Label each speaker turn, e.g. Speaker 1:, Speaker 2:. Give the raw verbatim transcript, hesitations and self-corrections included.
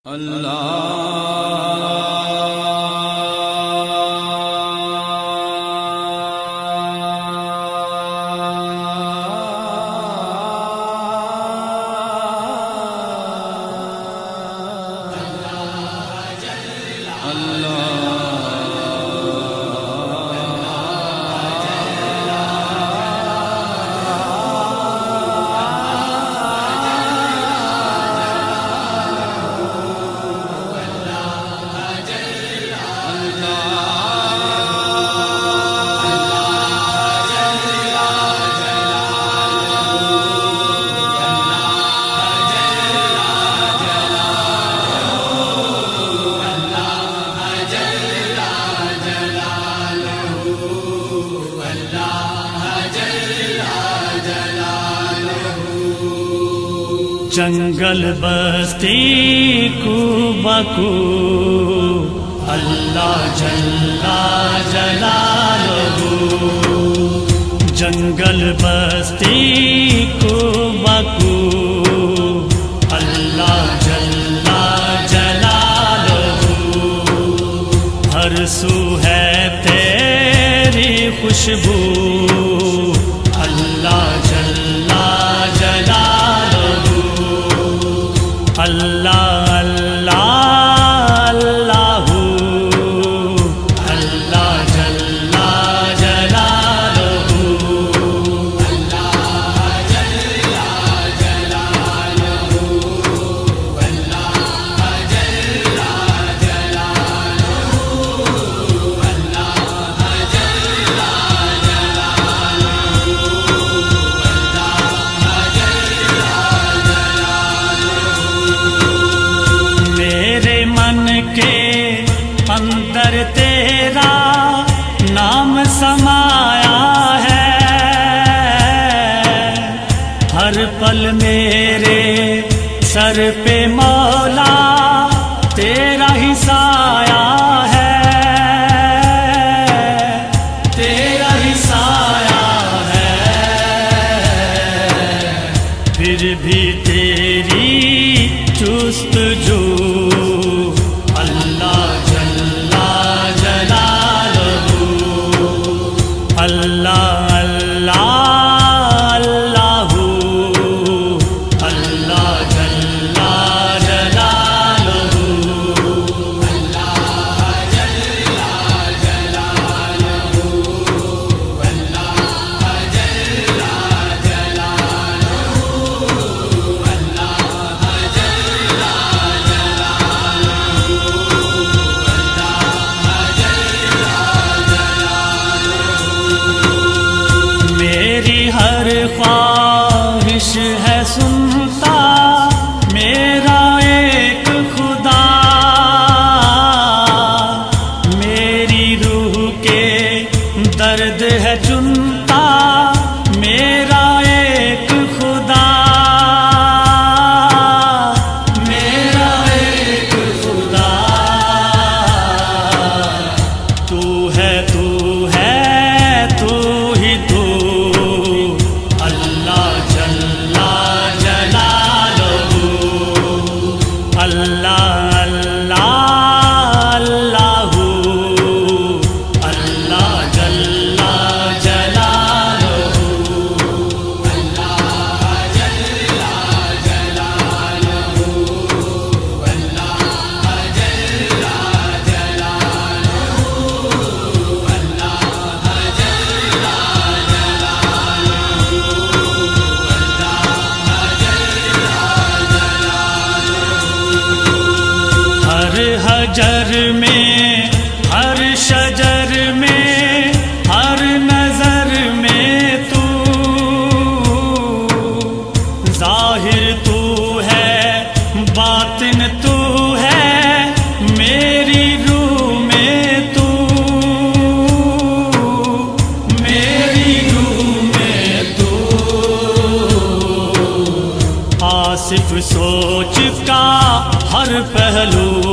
Speaker 1: اللہ
Speaker 2: جنگل بستی کو بکو اللہ جل جلالہ، جنگل بستی کو بکو اللہ جل جلالہ، ہر سو ہے تیری خوشبو اللہ جل جلالہ، اللہ اللہ اللہ اللہ جل جلالہ، اللہ جل جلالہ، اللہ جل جلالہ، اللہ جل کے اندر تیرا نام سمایا ہے، ہر پل میرے سر پہ مولا تیرا ہی سایہ ہے، تیرا ہی سایہ ہے، پھر بھی تیری جستجو اللہ جل جلالہ، اللہ اللہ اللہ اللہ جل جلالہ، اللہ جل جلالہ، اللہ جل جلالہ، اللہ جل میری ہر خواہش ہے سنتا میرا ایک خدا، میری روح کے درد ہے چنتا میرا ایک خدا، میرا ایک خدا، تو ہے تو ہے تو ہی تو اللہ جل جلالہ، اللہ اللہ اللہ اللہ جل جلالہ، اللہ جل جلالہ، اللہ جل جلالہ، اللہ جل ہر حجر میں ہر شجر میں ہر نظر میں تو ظاہر تو ہے باطن تو ہے میری روح میں تو، میری روح میں تو، آصف سوچ کا ہر پہلو